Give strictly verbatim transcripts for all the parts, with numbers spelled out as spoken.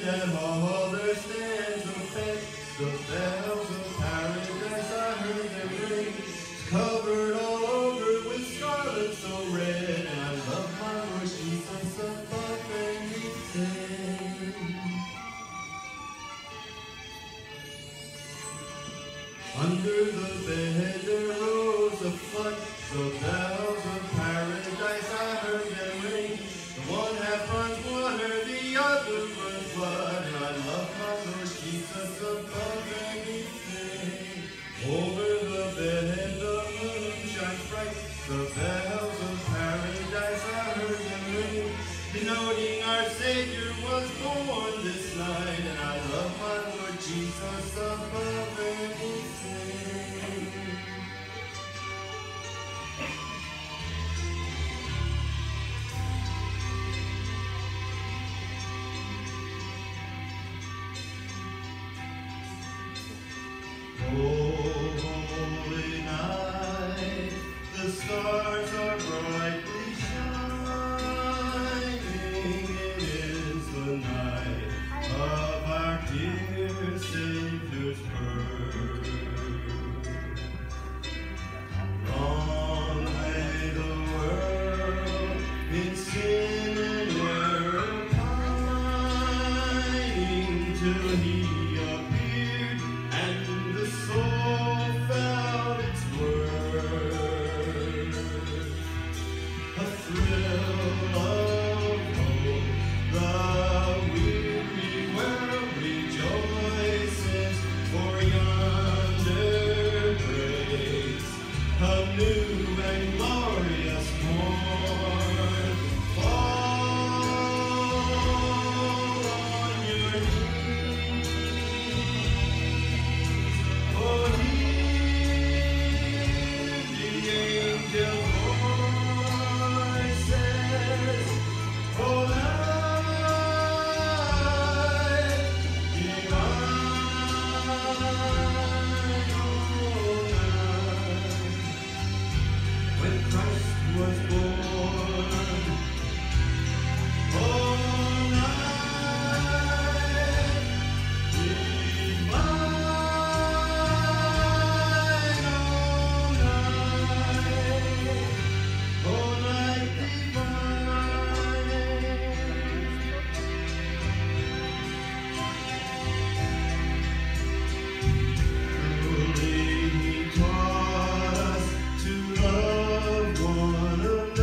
that hall there stands a bed. The bells of paradise, I heard them ring. It's covered all over with scarlet so red. And I love my Lord Jesus above anything. Under the bed there rose a flood. The bells of paradise, I heard them ring. The one half runs water, the other runs blood. And I love my Lord Jesus above anything. Over the bed the moon shines bright. The bells of paradise, I heard them ring. Denoting our Savior was born this night. And I love my Lord Jesus above anything. Holy night, the stars are brightly shining. It is the night of our dear Savior's birth. Long lay the world in sin and error pining till He appeared and the soul felt its worth. A thrill of hope, the weary world rejoices, for yonder breaks a new and glorious morn. Fall on your knees, oh, hear the angel voices, oh, light divine, oh, night, when Christ was born, oh, night divine, oh, night divine. Truly He taught us to love one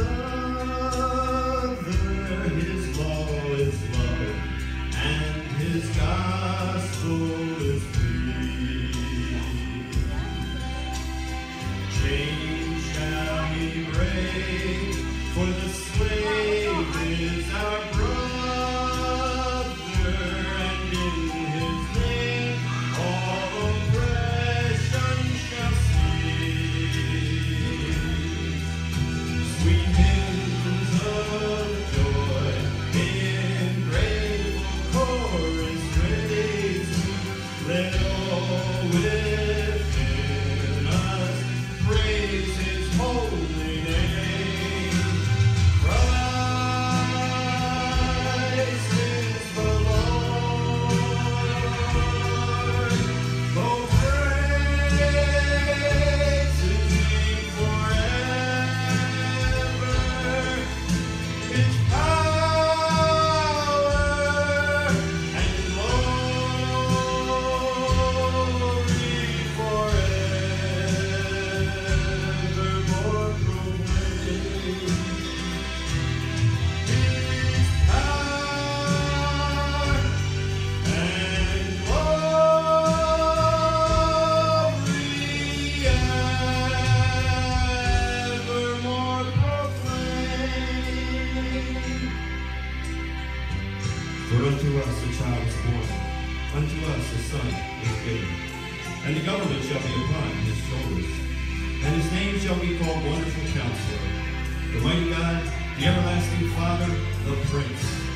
another. His law is love, and His gospel is peace. Chains shall He break, for the slave is our brother, and in His name all oppression shall cease. Sweet hymns of joy in grateful chorus raise, let all within us praise His holy name. Christ is the Lord. Oh, praise His name forever. His power and glory forevermore proclaim. His power and glory evermore proclaim. For unto us a child is born, unto us a son is given, and the government shall be upon His shoulders, and His name shall be called Wonderful Counselor, the Mighty God, the Everlasting Father, the Prince